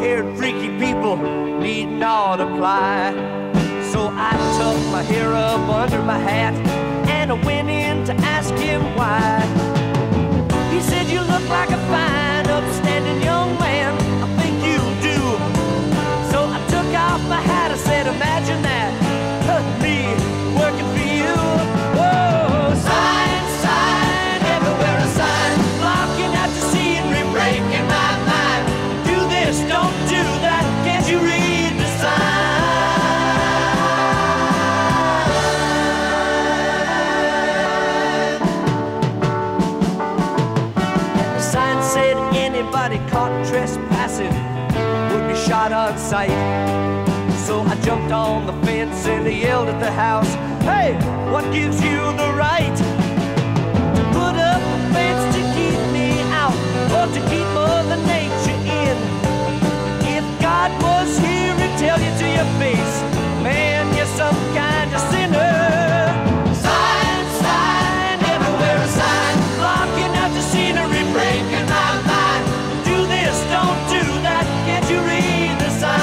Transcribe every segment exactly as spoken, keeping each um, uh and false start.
long-haired, freaky people need not apply. So I tucked my hair up under my hat and I went in to ask him why. He said, you look like a fine, upstanding young man. I think you do. So I took off my hat. I said, imagine that, me working for you. Whoa, sign, sign, everywhere a sign, blocking out the scenery, breaking my mind. Do this, don't do that. Can't you read the sign? Anybody caught trespassing would be shot on sight. So I jumped on the fence and I yelled at the house, hey, what gives you the right to put up a fence to keep me out or to keep Mother Nature in? If God was here, he'd tell you to your face, man, you're some kind of sinner. Sign, sign, everywhere a sign, blocking out the scenery, breaking my mind. Don't do that, can't you read the sign?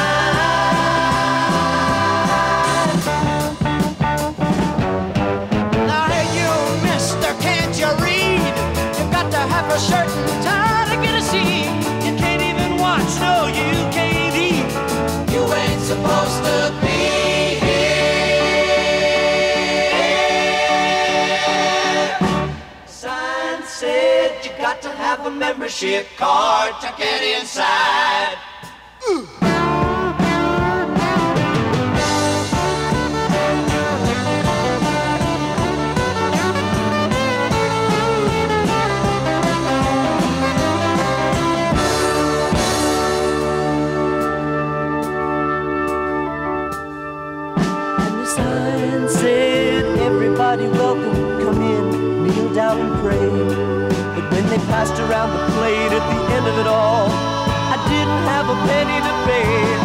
Now hey you, mister, can't you read? You've got to have a shirt and tie to get a seat. You can't even watch no U K D. You ain't supposed to be here. Sign said you got to have a membership card to get inside. Ooh. And the sign said, everybody welcome, come in, kneel down and pray. When they passed around the plate at the end of it all, I didn't have a penny to pay.